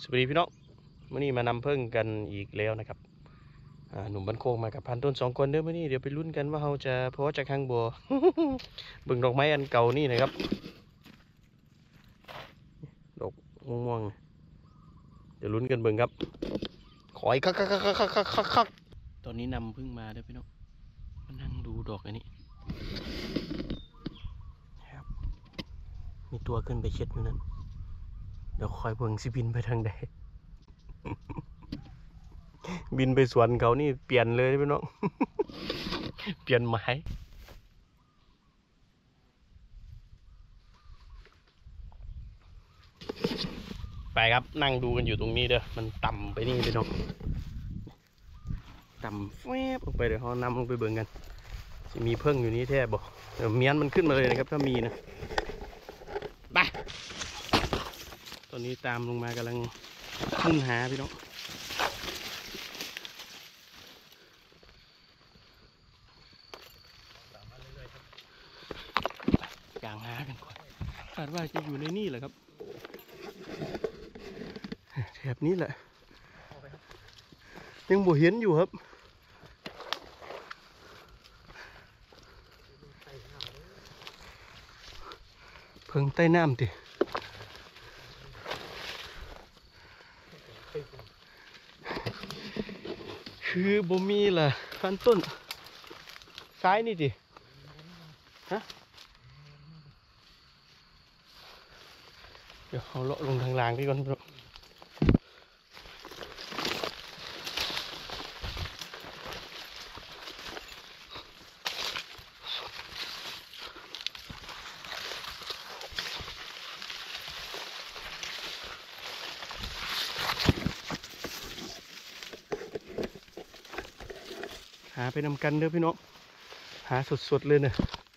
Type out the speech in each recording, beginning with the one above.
สวัสดีพี่น้องมื่อนี้มานำเพิ่งกันอีกแล้วนะครับหนุ่มบันโคงมากับพันต้น2 คนเด้อมื่อนี้เดี๋ยวไปลุ้นกันว่าเราจะพอจากข้างบัว เบิ่งดอกไม้อันเก่านี่นะครับดอกม่วงๆเดี๋ยวลุ้นกันเบิ่งครับขออีกคักตอนนี้นำเพิ่งมาเด้อพี่น้องมานั่งดูดอกอันนี้ครับมีตัวขึ้นไปเช็ดอยู่นั่นเดี๋ยวคอยเบิ่งสิบินไปทางใด บินไปสวนเขานี่เปลี่ยนเลยพี่น้อง เปลี่ยนไม้ไปครับนั่งดูกันอยู่ตรงนี้เด้อมันต่ำไปนี่พี่น้องต่ำแวบลงไปเดี๋ยวเขานำลงไปเบิ่งกันจะมีเพิ่งอยู่นี่แท้บอกเดี๋ยวเมียนมันขึ้นมาเลยนะครับถ้ามีนะไปตอนนี้ตามลงมากำลังขึ้นหาพี่น้องอย่างหากันก่อนคาดว่าจะอยู่ในนี่แหละครับแถบนี้แหละยังบ่เห็นอยู่ครับเพิ่งใต้น้ำติคือบ่มีล่ะพันต้นซ้ายนี่ติฮะเดี๋ยวเอาเลาะลงทางล่างนี่ก่อนหาไปนำกันเด้อพี่น้องหาสดๆเลยเนี่ย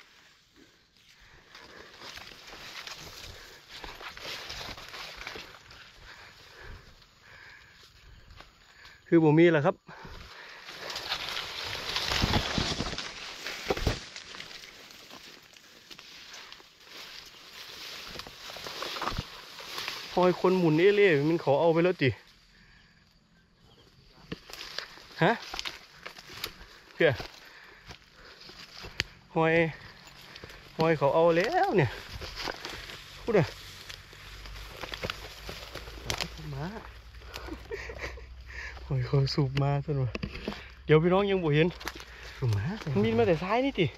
คือบ่มีแหละครับพอยคนหมุนเล่ๆมันเขาเอาไปแล้วจิฮะเพื่อหอยเขาเอาแล้วเนี่ยพูดเลยมาหอยเขาสูบมาซะหน่อยเดี๋ยวพี่น้องยังบ่เห็นมาบินมาแต่ซ้ายนี่ติ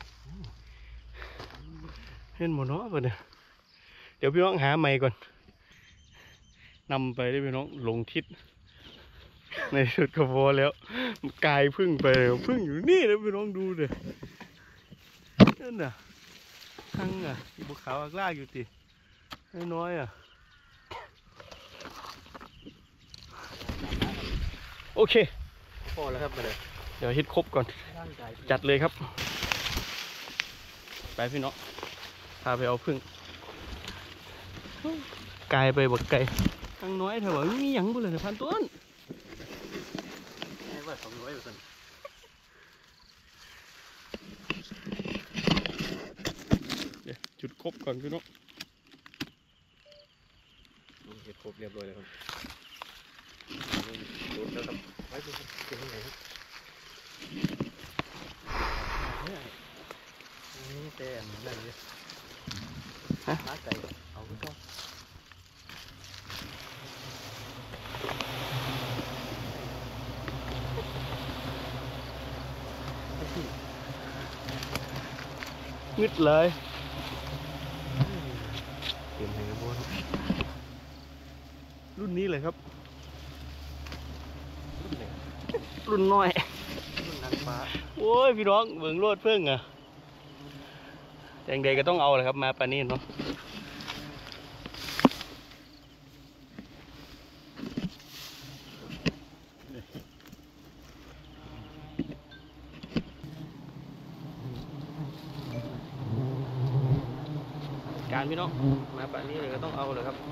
เห็นหมดเนาะเพื่อนเนี่ยเดี๋ยวพี่น้องหาใหม่ก่อนนำไปได้พี่น้องลงทิศในสุดกระโปงแล้วกายพึ่งไปพึ่งอยู่นี่นะพี่น้องดูเด้อนั่นน่ะทั้งอ่ะอีบุขาวลากอยู่ติน้อยอ่ะโอเคพอแล้วครับมาเลยเดี๋ยวฮิตครบก่อนจัดเลยครับไปพี่น้องพาไปเอาพึ่งกายไปบักไก่ทั้งน้อยเถอะมีหยังบุเลยพันต้น200อยู่สันเดี๋ยวจุดครบก่อนพี่น้องเห็ดครบเรียบร้อยแล้วครับดูแล้วครับไว้ดูเป็นยังไงครับนี่แต่นั่นเลยฮะไก่เอาไปก่อนงึดเลยเตรียมให้บนรุ่นนี้เลยครับรุ่นน้อยรุ่นนางฟ้าโอ้ยพี่น้องเบิ่งโลดเพิ่งอ่ะแดงเดก็ต้องเอาเลยครับมาปานี่เนาะการพี่น้องมาป่านนี้เลยก็ต้องเอาเลยครับ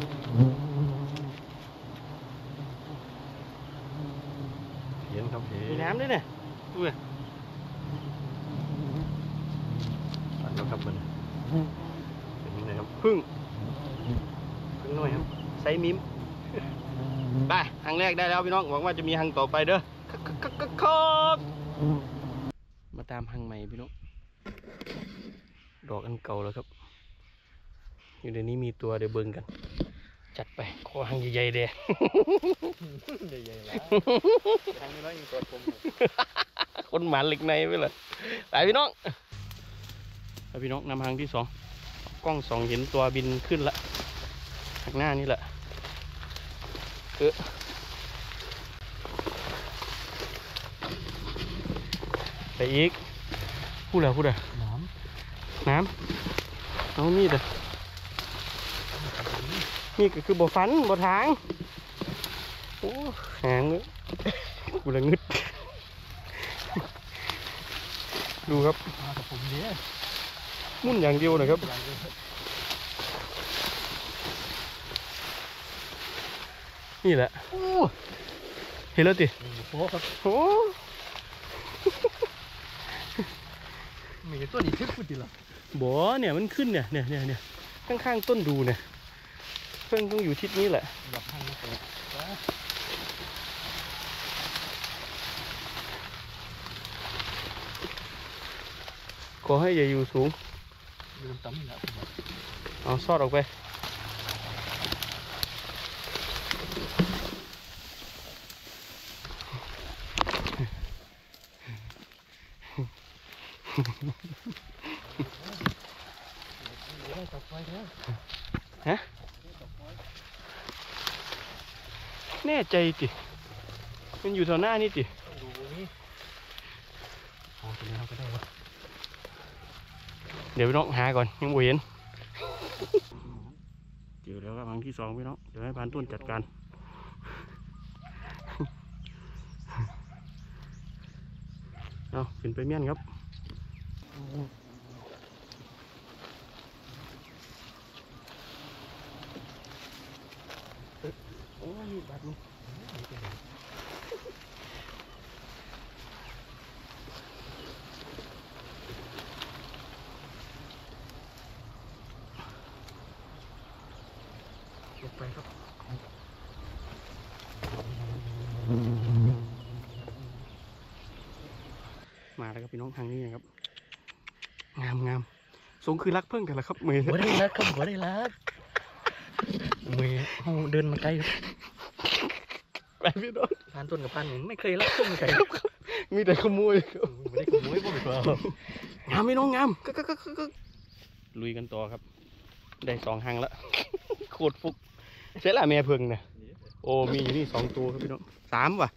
เห็นครับมีน้ำด้วยเนี่ยดูเลยตัดแล้วครับมันเป็นยังไงครับพึ่งน้อยครับไซส์มิมไปหางแรกได้แล้วพี่น้องหวังว่าจะมีหางต่อไปเด้อมาตามหางใหม่พี่น้องดอกอันเก่าแล้วครับอยู่ในนี้มีตัวเดี๋ยวเบิ่งกันจัดไปขอหางใหญ่ๆเด้ใหญ่ๆแล้วหางน้อยยังตัวผมคนหมันเหล็กในไปเลยไปพี่น้องไปพี่น้องนำหางที่สองกล้องส่องเห็นตัวบินขึ้นละข้างหน้านี่แหละไปอีกพูดอะไรน้ำเอามีดเลยมีดก็คือบ่ฟันบ่ทางโอ้หางเลยกูละงึดดูครับมุ่นอย่างเดียวนะครับนี่แหละเห็นแล้วติโอ้ครับโอ้มีตัวนี้ขึ้นพูดดิล่ะบ่เนี่ยมันขึ้นเนี่ยข้างๆต้นดูเนี่ยเพิ่งต้องอยู่ทิศนี้แหละขอให้อย่าอยู่สูงเอาซอดออกไปฮะแน่ใจจิมันอยู่แถวหน้านี่จิเดี๋ยวพี่น้องหาก่อนยังไม่เห็นเจอแล้วครับครั้งที่สองพี่น้องเดี๋ยวให้พานต้นจัดการเอาขึ้นไปเมี่ยนครับโอ้ยบาดมือลงไปครับมาแล้วครับพี่น้องทางนี้นะครับงามทรงคือรักเพิ่งกันแล้วครับมือบ่ได้รักครับบ่ได้รักมือเดินมาไกลครับไปพี่น้องพานต้นกับพานไม่เคยรักเพิ่งไกลมีแต่ขโมยไม่ได้ขโมยพวกเรางามพี่น้องงามก็ลุยกันต่อครับได้2 หางแล้วโคตรฟุกเสร็จละแม่เพิ่งเนี่ยโอ้มีอยู่นี่2 ตัวครับพี่น้อง3ว่ะ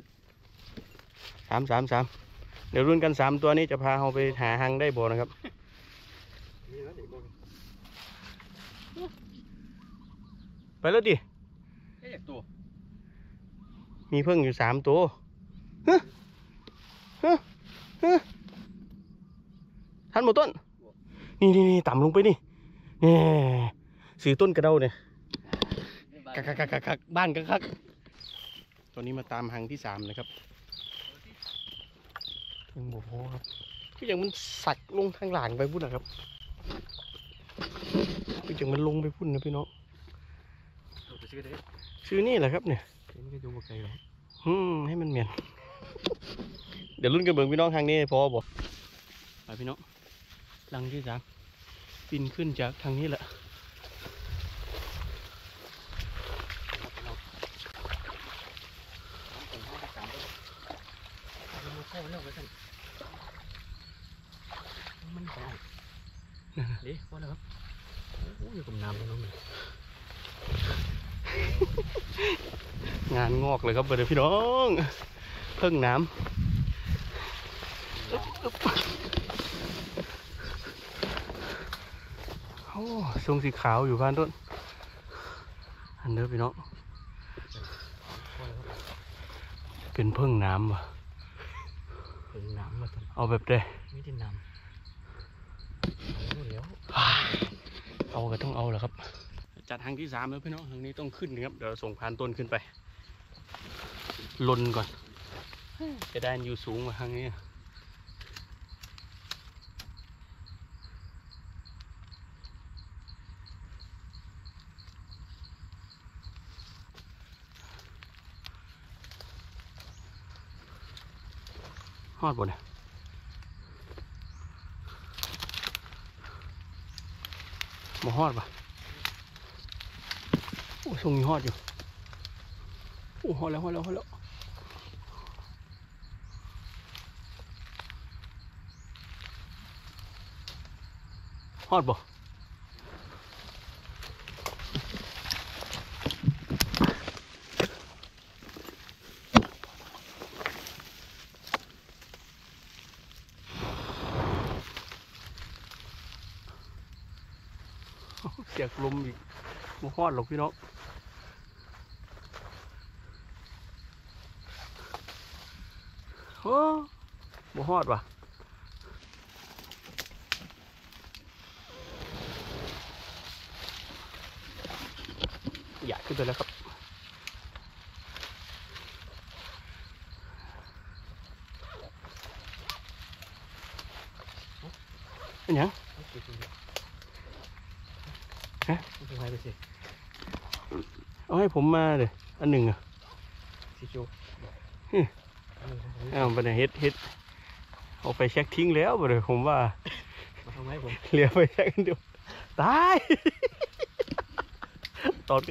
3เดี๋ยวรุ่นกัน3 ตัวนี้จะพาเราไปหาหางได้บ่นะครับไปแล้วดิมีเพิ่งอยู่3 ตัวท่านหมดต้นนี่ต่ำลงไปนี่สื่อต้นกระเด้าเนี่ยกักบ้านกักตอนนี้มาตามหางที่3นะครับเพิ่งบอกพ่อครับก็อย่างมันสักลงทางหลังไปพุ่นนะครับก็อย่างมันลงไปพุ่นนะพี่น้องชื่อนี่แหละครับเนี่ยให้มันเมียนเดี๋ยวรุ่นกันเบิ่งพี่น้องทางนี้พอบอกไปพี่น้องลังที่3บินขึ้นจากทางนี้แหละมันหอยดิพอแล้วครับโอ้ยผมน้ำแล้วน้องงานงอกเลยครับเดี๋ยวพี่น้องเพิ่งน้ำโอ้ทรงสีขาวอยู่บ้านต้นอันเด้อพี่น้องเป็นเพิ่งน้ำว่ะเอาแบบเด้ไม่ได้น้ำเอาก็ต้องเอาแหละครับจัดทางที่3แล้วพี่น้องทางนี้ต้องขึ้นครับเดี๋ยวส่งพานต้นขึ้นไปลนก่อนจะได้อยู่สูงกว่าทางนี้ฮอดบ่เนี่ยบ่ฮอดปะโอ้ทรงนี้ฮอดอยู่โอ้ฮอดแล้วฮอดแล้วฮอดแล้วฮอดบ่เสียกลมอีกบ่ฮอดหรอกพี่น้องโอ้บ่ฮอดว่ะอยากขึ้นไปแล้วครับเป็นยังฮะเอาให้ผมมาเลยอันหนึ่งอ่ะสิจูไปไหนเฮ็ดเอาไปเช็คทิ้งแล้วไปเลยผมว่าเหลือไปเช็คกันเดียวตายตอด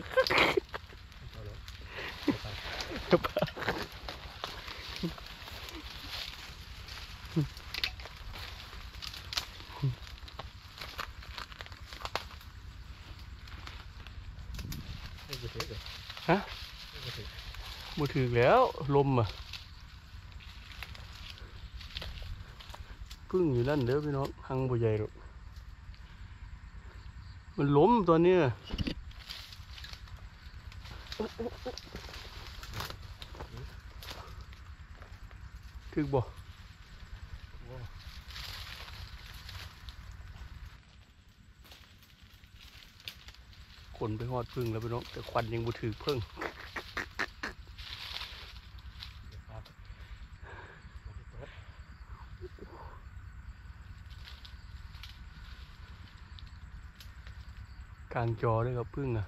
ฮะมือถือแล้วลมอ่ะพึ่งอยู่นั่นเด้อพี่น้องหังบ่ใหญ่หรอกมันล้มตัวเนี้ยถึกบ่ขนไปหอดพึ่งแล้วพี่น้องแต่ควันยังบ่ถือพึ่งกลางจอด้วยครับพึ่งอ่ะ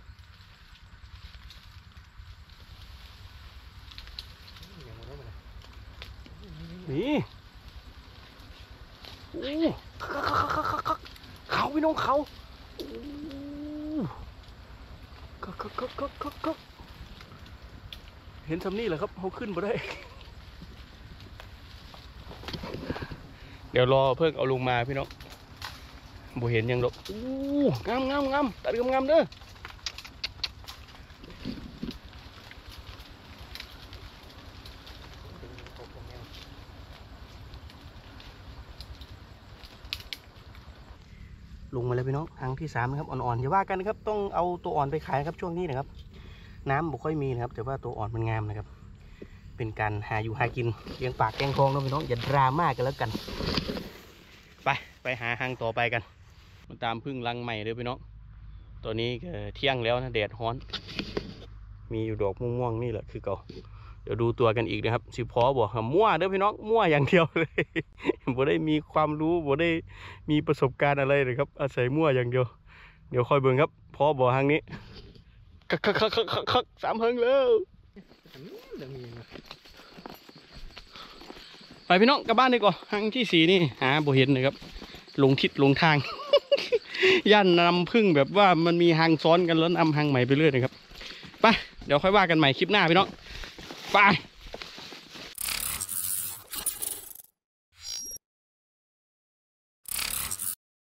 นี่โอ้เขาพี่น้องเขาเห็นสำนี่แหละครับเขาขึ้นมาได้เดี๋ยวรอเพิ่งเอาลงมาพี่น้องบ่เห็นยังหรอกงามตัดงามเด้อลงมาแล้วพี่น้องครั้งที่3นะครับอ่อนๆอย่าว่ากันนะครับต้องเอาตัวอ่อนไปขายครับช่วงนี้นะครับน้ำบ่ค่อยมีนะครับแต่ว่าตัวอ่อนมันงามนะครับเป็นการหาอยู่หากินเลี้ยงปากแกงทองนะพี่น้องอย่าดราม่ากันแล้วกันไปหาหางต่อไปกันมาตามพึ่งรังใหม่เลยพี่น้องตอนนี้เที่ยงแล้วนะแดดร้อนมีอยู่ดอกม่วงๆนี่แหละคือเก่าเดี๋ยวดูตัวกันอีกนะครับสิพอบอกมั่วเด้อพี่น้องมั่วอย่างเดียวเลยบ่ได้มีความรู้บ่ได้มีประสบการณ์อะไรเลยครับอาศัยมั่วอย่างเดียวเดี๋ยวคอยเบิ่งครับพอบอกทางนี้คัก3 เฮิงแล้วไปพี่น้องกลับบ้านดีกว่าทางที่4นี่หาบ่เห็นเลยครับลงทิศลงทาง ย่านนำพึ่งแบบว่ามันมีหางซ้อนกันแล้วนำหางใหม่ไปเรื่อยนะครับไปเดี๋ยวค่อยว่ากันใหม่คลิปหน้าพี่น้องไป